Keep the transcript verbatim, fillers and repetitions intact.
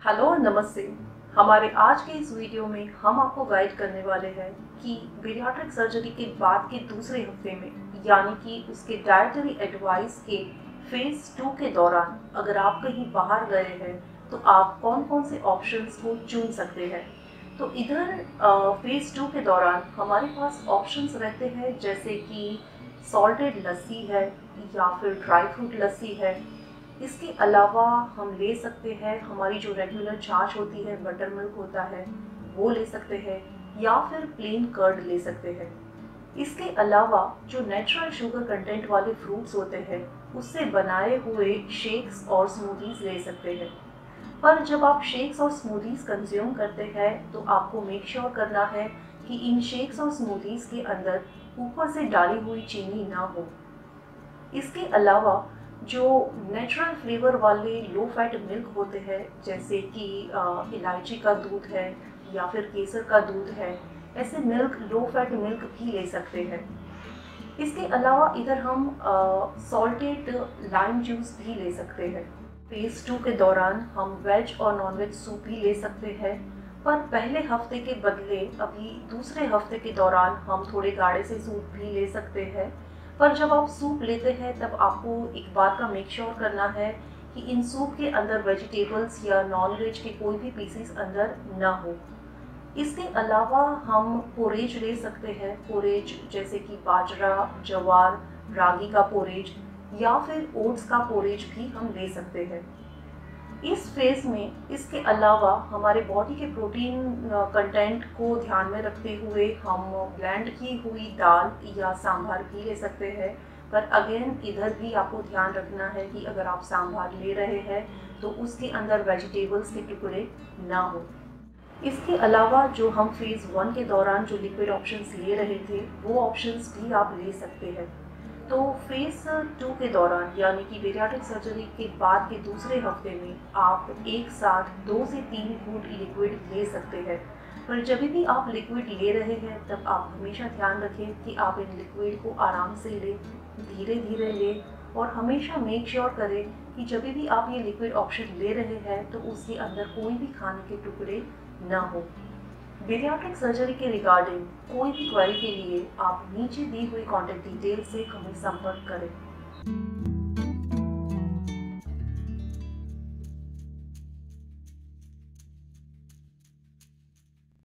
Hello और नमस्ते। हमारे आज के इस वीडियो में हम आपको गाइड करने वाले हैं कि पीडियाट्रिक सर्जरी के बाद के दूसरे हफ्ते में यानी कि उसके डाइटरी एडवाइस के फेज टू के दौरान अगर आप कहीं बाहर गए हैं तो आप कौन कौन से ऑप्शंस को चुन सकते हैं। तो इधर फेज टू के दौरान हमारे पास ऑप्शंस रहते हैं जैसे कि सॉल्टेड लस्सी है या फिर ड्राई फ्रूट लस्सी है। इसके अलावा हम ले सकते हैं हमारी जो रेगुलर छाछ होती है, बटर मिल्क होता है, वो ले सकते हैं या फिर प्लेन कर्ड ले सकते हैं। इसके अलावा जो नेचुरल शुगर कंटेंट वाले फ्रूट्स होते हैं उससे बनाए हुए शेक्स और स्मूदीज ले सकते हैं। पर जब आप शेक्स और स्मूदीज कंज्यूम करते हैं तो आपको मेक श्योर करना है कि इन शेक्स और स्मूदीज के अंदर ऊपर से डाली हुई चीनी ना हो। इसके अलावा जो नेचुरल फ्लेवर वाले लो फैट मिल्क होते हैं जैसे कि इलायची का दूध है या फिर केसर का दूध है, ऐसे मिल्क लो फैट मिल्क भी ले सकते हैं। इसके अलावा इधर हम सॉल्टेड लाइम जूस भी ले सकते हैं। फेज टू के दौरान हम वेज और नॉन वेज सूप भी ले सकते हैं, पर पहले हफ्ते के बदले अभी दूसरे हफ्ते के दौरान हम थोड़े गाढ़े से सूप भी ले सकते हैं। पर जब आप सूप लेते हैं तब आपको एक बात का मेक श्योर करना है कि इन सूप के अंदर वेजिटेबल्स या नॉन वेज के कोई भी पीसेस अंदर ना हो। इसके अलावा हम पोरेज ले सकते हैं, पोरेज जैसे कि बाजरा, ज्वार, रागी का पोरेज या फिर ओट्स का पोरेज भी हम ले सकते हैं। इस फेज में इसके अलावा हमारे बॉडी के प्रोटीन कंटेंट को ध्यान में रखते हुए हम ब्लेंड की हुई दाल या सांभर भी ले सकते हैं। पर अगेन इधर भी आपको ध्यान रखना है कि अगर आप सांभर ले रहे हैं तो उसके अंदर वेजिटेबल्स के टुकड़े ना हो। इसके अलावा जो हम फेज़ वन के दौरान जो लिक्विड ऑप्शंस ले रहे थे वो ऑप्शंस भी आप ले सकते हैं। तो फेज टू के दौरान यानी कि पीडियाट्रिक सर्जरी के बाद के दूसरे हफ्ते में आप एक साथ दो से तीन घूंट लिक्विड ले सकते हैं। पर जब भी आप लिक्विड ले रहे हैं तब आप हमेशा ध्यान रखें कि आप इन लिक्विड को आराम से लें, धीरे धीरे लें और हमेशा मेक श्योर करें कि जब भी आप ये लिक्विड ऑप्शन ले रहे हैं तो उसके अंदर कोई भी खाने के टुकड़े ना हो। पीडियाट्रिक सर्जरी के रिगार्डिंग कोई भी क्वेरी के लिए आप नीचे दी हुई कॉन्टैक्ट डिटेल से हमें संपर्क करें।